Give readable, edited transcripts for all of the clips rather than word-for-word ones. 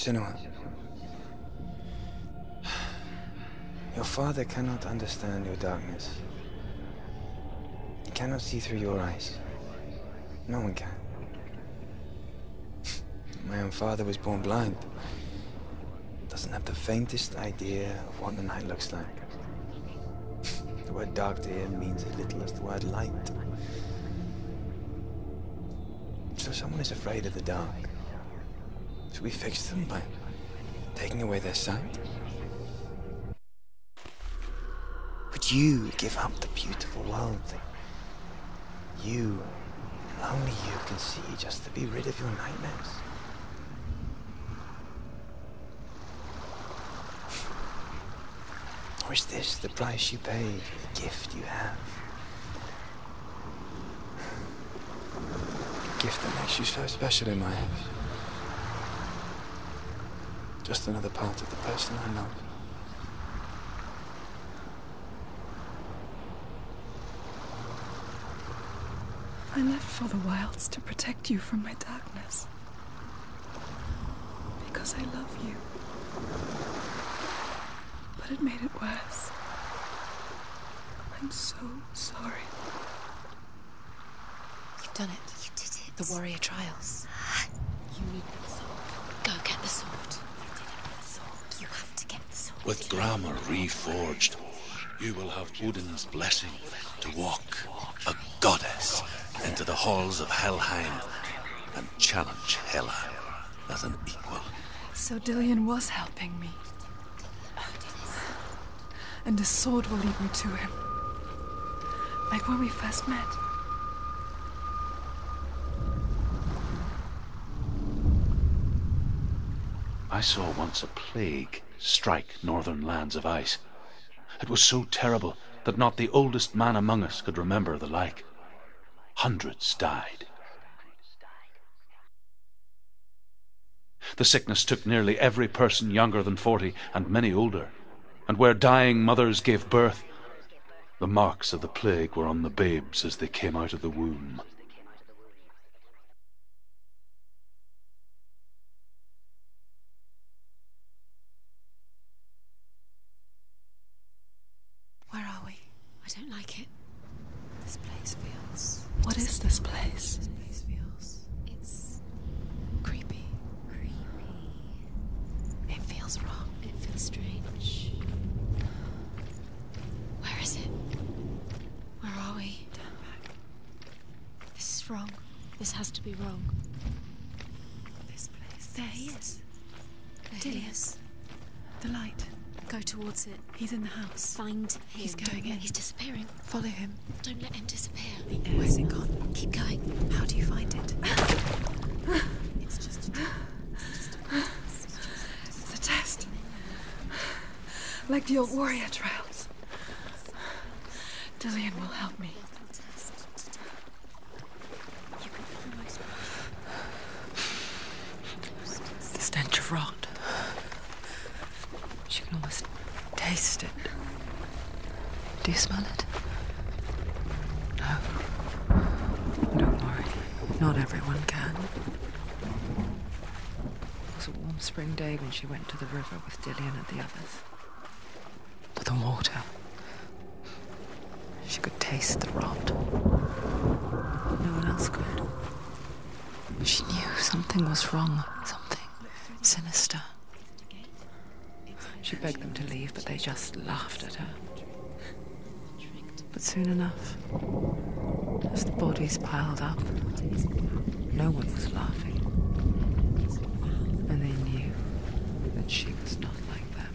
Senua, your father cannot understand your darkness. He cannot see through your eyes. No one can. My own father was born blind. Doesn't have the faintest idea of what the night looks like. The word dark to him means as little as the word light. So someone is afraid of the dark. Should we fix them by taking away their sight? Would you give up the beautiful world that you, only you can see, just to be rid of your nightmares? Or is this the price you pay for the gift you have? A gift that makes you so special in my eyes. Just another part of the person I love. I left for the wilds to protect you from my darkness. Because I love you. But it made it worse. I'm so sorry. You've done it. You did it. The warrior trials. You need the sword. Go get the sword. You have to get the sword. With grammar reforged, you will have Odin's blessing to walk, a goddess, into the halls of Helheim and challenge Hela as an equal. So Dillion was helping me. And the sword will lead me to him. Like when we first met. I saw once a plague strike northern lands of ice. It was so terrible that not the oldest man among us could remember the like. Hundreds died. The sickness took nearly every person younger than 40 and many older. And where dying mothers gave birth, the marks of the plague were on the babes as they came out of the womb. Where are we? I don't like it. This place feels... What is this place? This place feels... It's... creepy. It feels wrong. It feels strange. Where is it? Where are we? Turn back. This is wrong. This has to be wrong. This place. There he is. There he is. The light. Go towards it. He's in the house. Find him. He's going in. He's disappearing. Follow him. Don't let him disappear. Where's it gone? Keep going. How do you find it? It's just a It's a test. Like the old warrior trials. Dillion will help me. The stench of rot. She can almost taste it. Do you smell it? No. Don't worry. Not everyone can. It was a warm spring day when she went to the river with Dillion and the others. To the water. She could taste the rot. No one else could. She knew something was wrong. Something sinister. She begged them to leave, but they just laughed at her. But soon enough, as the bodies piled up, no one was laughing. And they knew that she was not like them.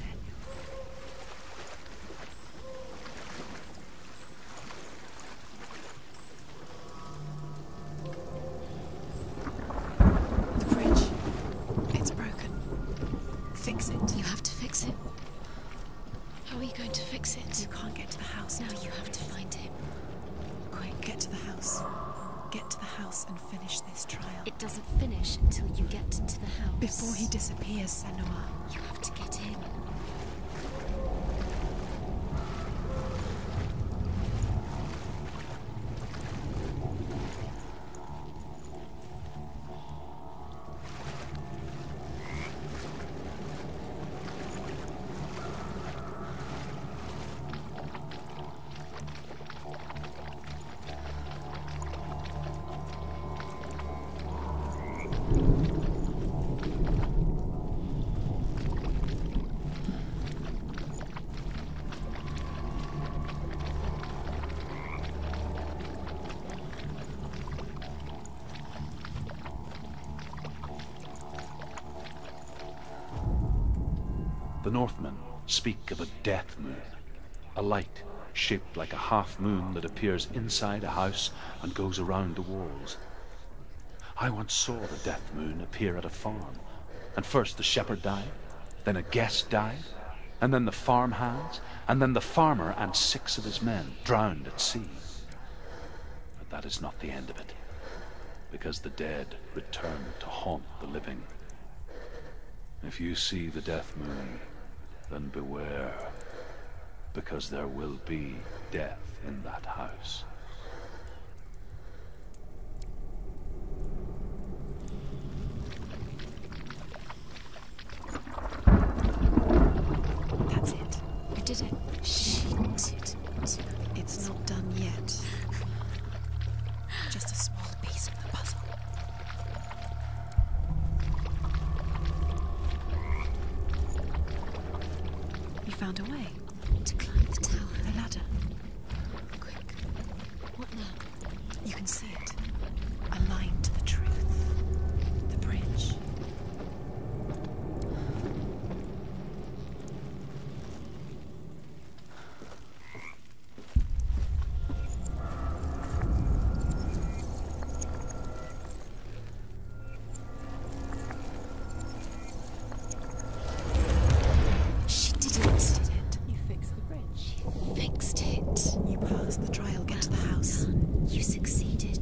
The bridge. It's broken. Fix it. You have to fix it. How are you going to fix it? You can't get to the house. No, you have to find him. Quick, get to the house. Get to the house and finish this trial. It doesn't finish until you get to the house. Before he disappears, Senua. You have to get him. Northmen speak of a death moon, a light shaped like a half moon that appears inside a house and goes around the walls. I once saw the death moon appear at a farm, and first the shepherd died, then a guest died, and then the farm hands, and then the farmer and 6 of his men drowned at sea. But that is not the end of it, because the dead return to haunt the living. If you see the death moon, then beware, because there will be death in that house. That's it. You did it. She did it. It's not done yet. Just a small piece of the puzzle. You found a way To climb the tower. the ladder. Quick. What now? You can see it. A line to the truth. The bridge. She did it. You fixed the bridge. Fixed it. You passed the trial. Get to the house. You succeeded.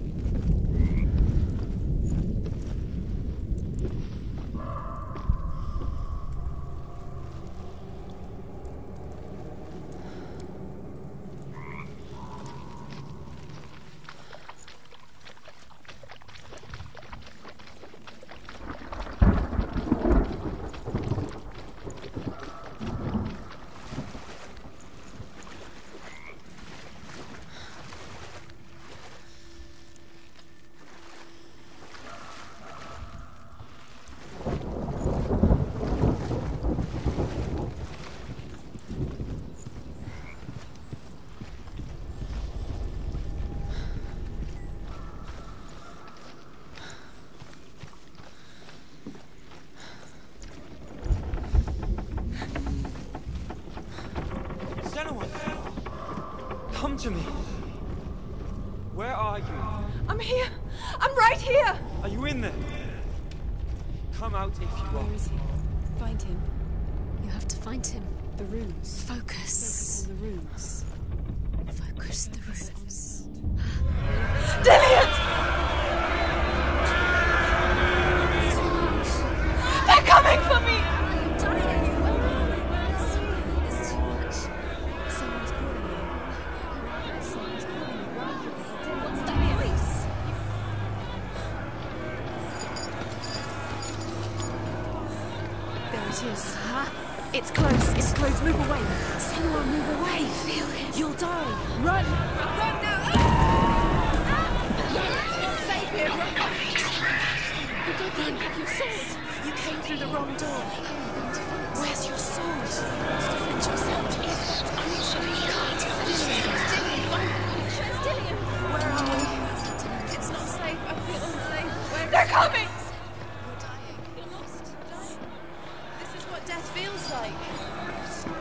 Anyone, come to me. Where are you? I'm here. I'm right here. Are you in there? Come out if you are. Where is he? Find him. You have to find him. The runes. Focus. Focus on the runes. Focus the runes. Dillian! They're coming for me! I'm dying. It's too much. Someone's calling you. Someone's calling you. Run. What's that voice? There it is. It's close. It's close. Move away. Senua, move away. Feel him. You'll die. Run. Run now. Save him. You didn't have your sword. You came through the wrong door. Where's your sword? Defend yourself. Where are we? It's not safe. I feel unsafe. They're coming! You're dying. You're lost. Dying. This is what death feels like.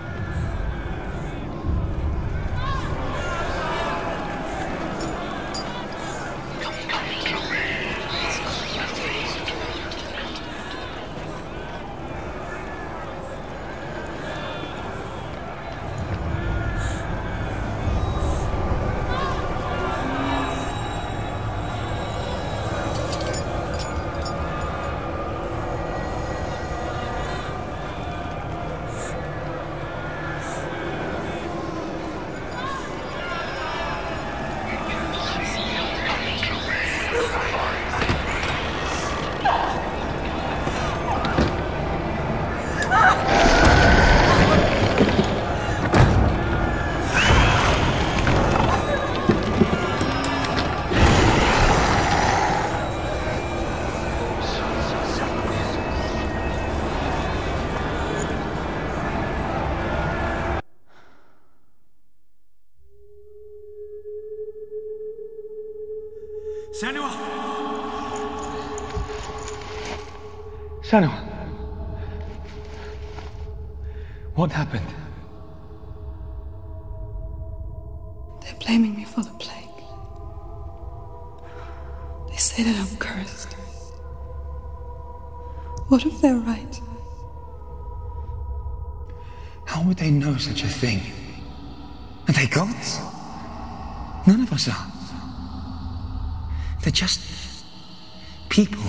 Senua! Senua! What happened? They're blaming me for the plague. They say that I'm cursed. What if they're right? How would they know such a thing? Are they gods? None of us are. They're just people.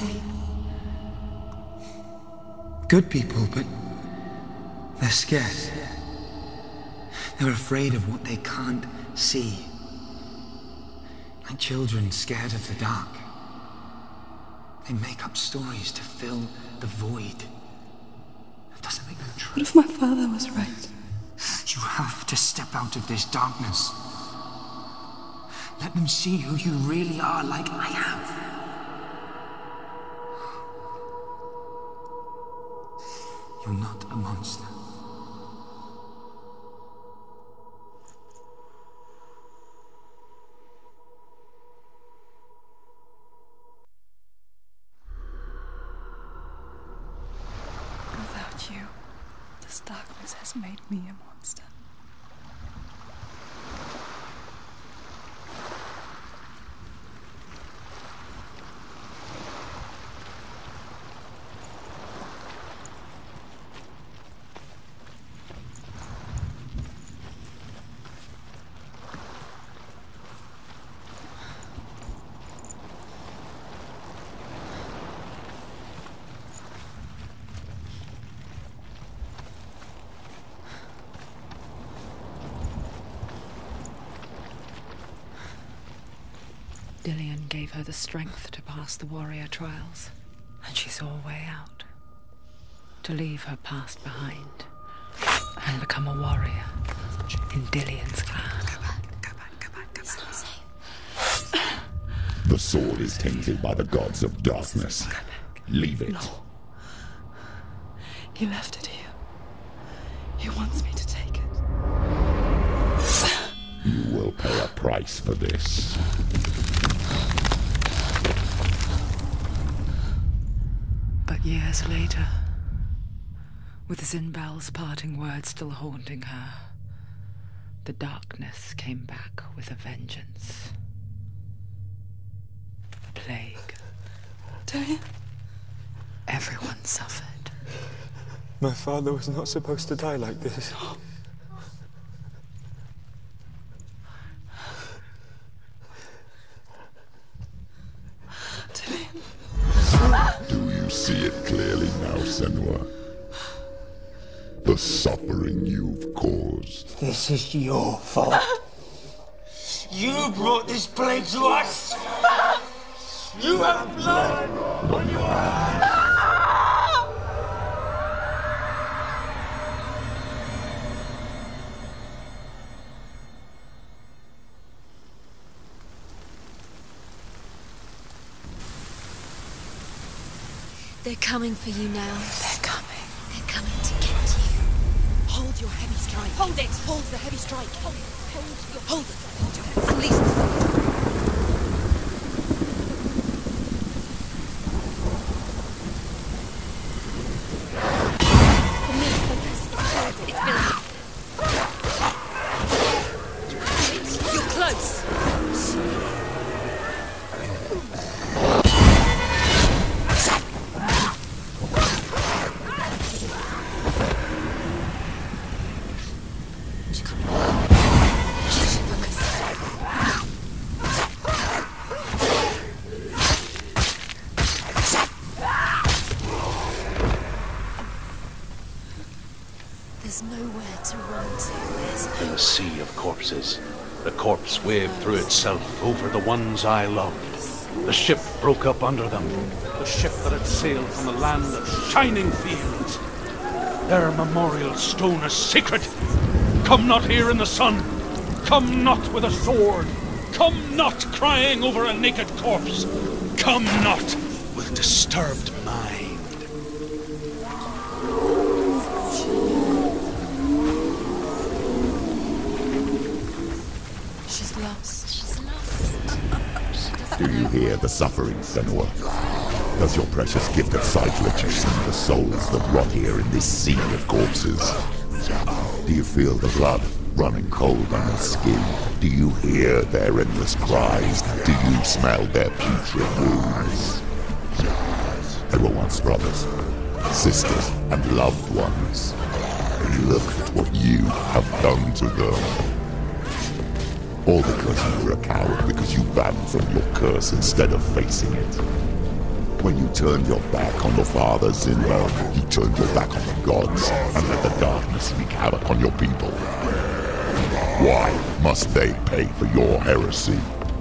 Good people, but they're scared. They're afraid of what they can't see. Like children scared of the dark. They make up stories to fill the void. That doesn't make them true. What if my father was right? You have to step out of this darkness. Let them see who you really are, like I have. You're not a monster. Without you, this darkness has made me a monster. Dillion gave her the strength to pass the warrior trials, and she saw a way out. To leave her past behind and become a warrior in Dillion's clan. It's not safe. The sword is tainted by the gods of darkness. Leave it. No. He left it here. He wants me to take it. You will pay a price for this. But years later, with Zinbel's parting words still haunting her, the darkness came back with a vengeance. The plague. Dillion? Everyone suffered. My father was not supposed to die like this. Do you see it clearly now, Senua? The suffering you've caused. This is your fault. You brought this plague to us. You have blood on your hands. They're coming for you now. They're coming. They're coming to get you. Hold your heavy strike. Hold it. Hold the heavy strike. Hold it. Hold it. Unleash the sword. The main focus is towards its building. You're close. There's nowhere to run to. In a sea of corpses, the corpse waved through itself over the ones I loved. The ship broke up under them. The ship that had sailed from the land of shining fields. Their memorial stone is sacred. Come not here in the sun. Come not with a sword. Come not crying over a naked corpse. Come not with disturbed mind. She's lost. She's lost. Do you hear the suffering, Senua? Does your precious gift of sight let you see the souls that rot here in this sea of corpses? Do you feel the blood running cold on their skin? Do you hear their endless cries? Do you smell their putrid wounds? They were once brothers, sisters, and loved ones. Look at what you have done to them. All because you were a coward, because you ran from your curse instead of facing it. When you turned your back on your father Zinra, you turned your back on the gods and let the darkness wreak havoc on your people. Why must they pay for your heresy?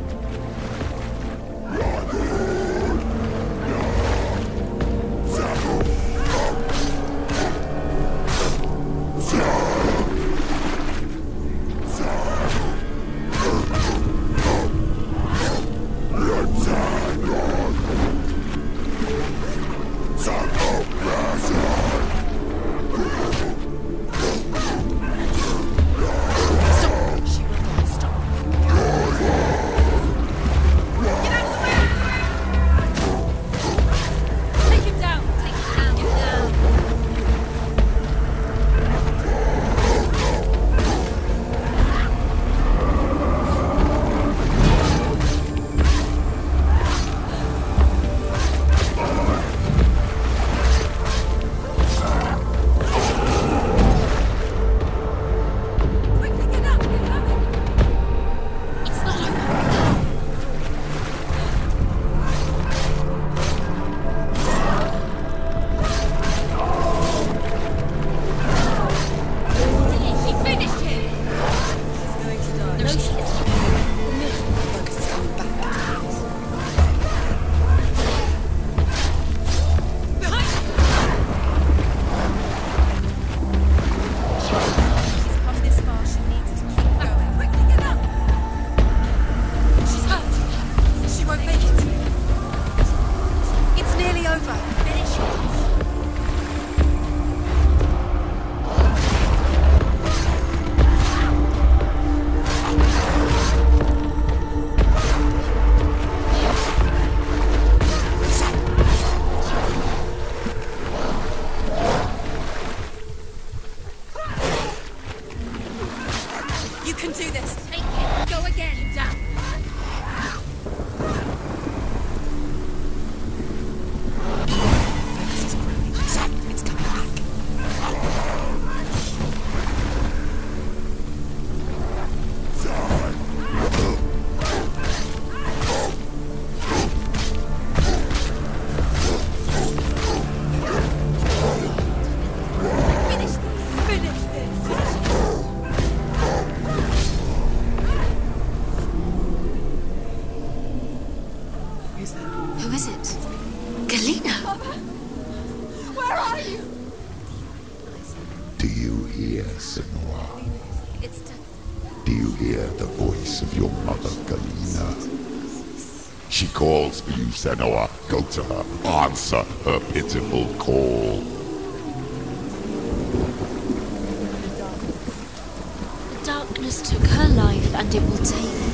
Do you hear the voice of your mother, Galena? She calls for you, Senua. Go to her. Answer her pitiful call. The darkness took her life, and it will take